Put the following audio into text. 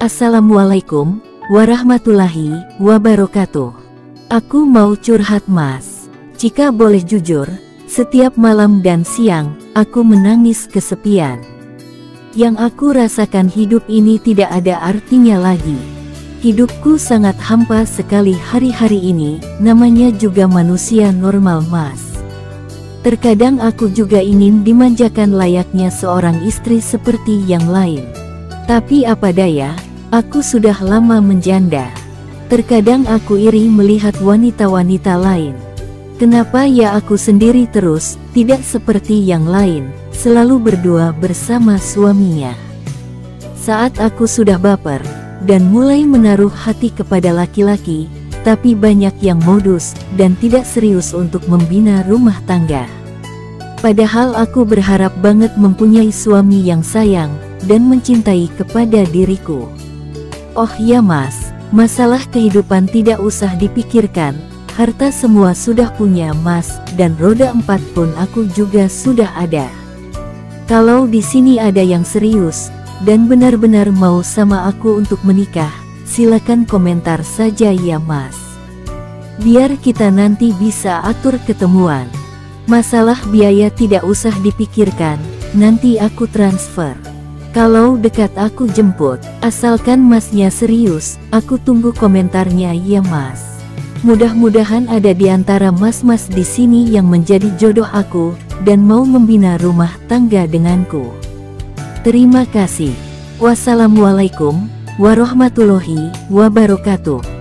Assalamualaikum warahmatullahi wabarakatuh. Aku mau curhat mas. Jika boleh jujur, setiap malam dan siang, aku menangis kesepian. Yang aku rasakan hidup ini tidak ada artinya lagi. Hidupku sangat hampa sekali hari-hari ini, namanya juga manusia normal mas. Terkadang aku juga ingin dimanjakan layaknya seorang istri seperti yang lain. Tapi apa daya, aku sudah lama menjanda. Terkadang aku iri melihat wanita-wanita lain. Kenapa ya aku sendiri terus, tidak seperti yang lain, selalu berdua bersama suaminya. Saat aku sudah baper, dan mulai menaruh hati kepada laki-laki, tapi banyak yang modus, dan tidak serius untuk membina rumah tangga. Padahal aku berharap banget mempunyai suami yang sayang, dan mencintai kepada diriku. Oh ya mas, masalah kehidupan tidak usah dipikirkan, harta semua sudah punya mas, dan roda 4 pun aku juga sudah ada. Kalau di sini ada yang serius, dan benar-benar mau sama aku untuk menikah, silakan komentar saja ya mas. Biar kita nanti bisa atur ketemuan. Masalah biaya tidak usah dipikirkan, nanti aku transfer. Kalau dekat aku jemput, asalkan masnya serius, aku tunggu komentarnya ya mas. Mudah-mudahan ada di antara mas-mas di sini yang menjadi jodoh aku, dan mau membina rumah tangga denganku. Terima kasih. Wassalamualaikum warahmatullahi wabarakatuh.